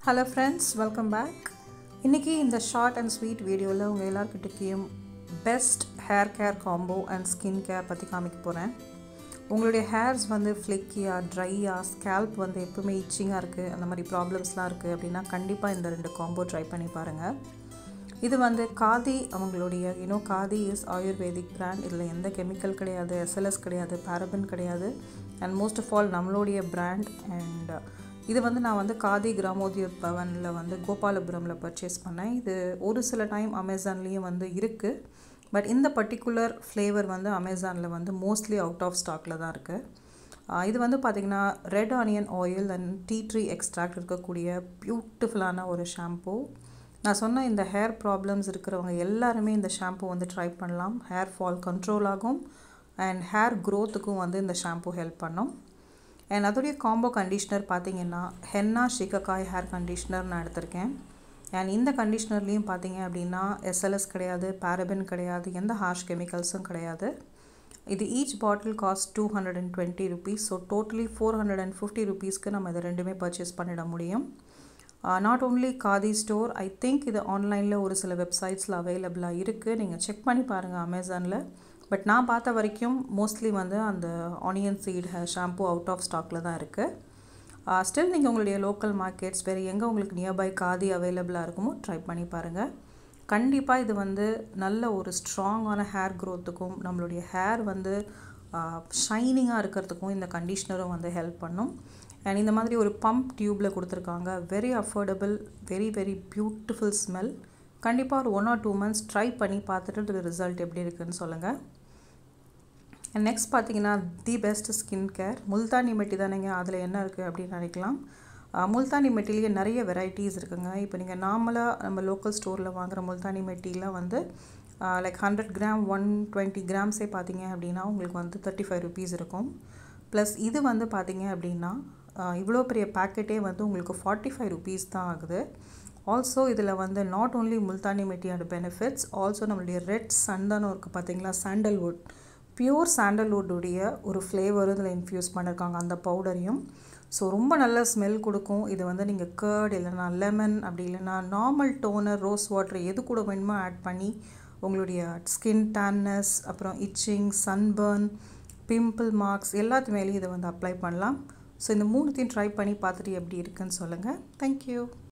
Hello friends, welcome back. இன்னைக்கு இந்த short and sweet வீடியோவில் உங்கள் எல்லாருக்கிட்டேயும் best hair care combo and skin care பற்றி காமிக்க போகிறேன். உங்களுடைய ஹேர்ஸ் வந்து ஃப்ளிக்கியாக ட்ரையாக ஸ்கேல்ப் வந்து எப்பவுமே இச்சிங்காக இருக்குது, அந்த மாதிரி ப்ராப்ளம்ஸ்லாம் இருக்குது அப்படின்னா கண்டிப்பாக இந்த ரெண்டு காம்போ ட்ரை பண்ணி பாருங்கள். இது வந்து காதி அவங்களுடைய காதி இஸ் ஆயுர்வேதிக் பிராண்ட். இதில் எந்த கெமிக்கல் கிடையாது, எஸ்எல்எஸ் கிடையாது, பாரபன் கிடையாது, அண்ட் மோஸ்ட் ஆஃப் ஆல் நம்மளுடைய பிராண்ட். அண்ட் இது வந்து நான் வந்து காதி கிராமோத்யோத் பவனில் வந்து கோபாலபுரமில் பர்ச்சேஸ் பண்ணேன். இது ஒரு சில டைம் அமேசான்லேயும் வந்து இருக்குது, பட் இந்த பர்டிகுலர் ஃப்ளேவர் வந்து அமேசானில் வந்து மோஸ்ட்லி அவுட் ஆஃப் ஸ்டாக்கில் தான் இருக்குது. இது வந்து பார்த்திங்கன்னா red onion oil and tea tree extract இருக்கக்கூடிய பியூட்டிஃபுல்லான ஒரு ஷாம்பூ. நான் சொன்ன இந்த ஹேர் ப்ராப்ளம்ஸ் இருக்கிறவங்க எல்லாருமே இந்த ஷாம்பூ வந்து ட்ரை பண்ணலாம். ஹேர் ஃபால் கண்ட்ரோல் ஆகும் அண்ட் ஹேர் க்ரோத்துக்கும் வந்து இந்த ஷாம்பூ ஹெல்ப் பண்ணும். அண்ட் அதோடைய காம்போ கண்டிஷ்னர் பார்த்திங்கன்னா ஹென்னா ஷிகக்காய் ஹேர் கண்டிஷ்னர் நான் எடுத்திருக்கேன். அண்ட் இந்த கண்டிஷ்னர்லேயும் பார்த்திங்க அப்படின்னா எஸ்எல்எஸ் கிடையாது, பாரபன் கிடையாது, எந்த ஹார்ஷ் கெமிக்கல்ஸும் கிடையாது. இது each bottle cost 220 rupees. So totally 450 rupeesக்கு நம்ம இதை ரெண்டுமே பர்ச்சேஸ் பண்ணிட முடியும். Not only Khadi store, I think இது ஆன்லைனில் ஒரு சில வெப்சைட்ஸில் அவைலபிளாக இருக்குது. நீங்கள் செக் பண்ணி பாருங்கள் அமேசானில். பட் நான் பார்த்த வரைக்கும் மோஸ்ட்லி வந்து அந்த onion seed shampoo out of ஸ்டாக்கில் தான் இருக்குது. ஸ்டில் நீங்கள் உங்களுடைய லோக்கல் மார்க்கெட்ஸ் வேறு எங்கே உங்களுக்கு நியர்பை காதி அவைலபிளாக இருக்குமோ ட்ரை பண்ணி பாருங்கள். கண்டிப்பாக இது வந்து நல்ல ஒரு ஸ்ட்ராங்கான ஹேர் க்ரோத்துக்கும் நம்மளுடைய ஹேர் வந்து ஷைனிங்காக இருக்கிறதுக்கும் இந்த கண்டிஷ்னரும் வந்து ஹெல்ப் பண்ணும். அண்ட் இந்த மாதிரி ஒரு பம்ப் டியூப்பில் கொடுத்துருக்காங்க. Very affordable, very very beautiful smell. கண்டிப்பாக ஒரு 1 or 2 months ட்ரை பண்ணி பார்த்துட்டு ரிசல்ட் எப்படி இருக்குதுன்னு சொல்லுங்கள். அண்ட் நெக்ஸ்ட் பார்த்தீங்கன்னா the best skin care Multani mitti தானேங்க, அதில் என்ன இருக்குது அப்படின்னு நினைக்கலாம். முல்தானி மெட்டிலேயே நிறைய வெரைட்டிஸ் இருக்குங்க. இப்போ நீங்கள் நார்மலாக நம்ம லோக்கல் ஸ்டோரில் வாங்குகிற முல்தானி மெட்டிலாம் வந்து லைக் 100 grams 120 grams பார்த்தீங்க அப்படின்னா உங்களுக்கு வந்து 35 rupees இருக்கும். ப்ளஸ் இது வந்து பார்த்தீங்க அப்படின்னா இவ்வளோ பெரிய பேக்கெட்டே வந்து உங்களுக்கு 45 rupees தான் ஆகுது. ஆல்சோ இதில் வந்து not only Multani mitti and benefits, also நம்மளுடைய ரெட் சந்தனம் இருக்குது பார்த்தீங்களா, சாண்டல்வுட், பியூர் சாண்டல்வுட்டுடைய ஒரு ஃப்ளேவரும் இதில் இன்ஃப்யூஸ் பண்ணியிருக்காங்க, அந்த பவுடரையும். ஸோ ரொம்ப நல்ல ஸ்மெல் கொடுக்கும். இது வந்து நீங்கள் கர்ட் இல்லைனா லெமன் அப்படி இல்லைனா நார்மல் டோனர், ரோஸ் வாட்டர் எது கூட வேணுமோ ஆட் பண்ணி உங்களுடைய ஸ்கின் டேன்னஸ், அப்புறம் இச்சிங், சன்பர்ன், பிம்பிள் மார்க்ஸ் எல்லாத்து மேலேயும் இதை வந்து அப்ளை பண்ணலாம். ஸோ இந்த 3த்தையும் ட்ரை பண்ணி பார்த்துட்டு எப்படி இருக்குன்னு சொல்லுங்கள். தேங்க்யூ.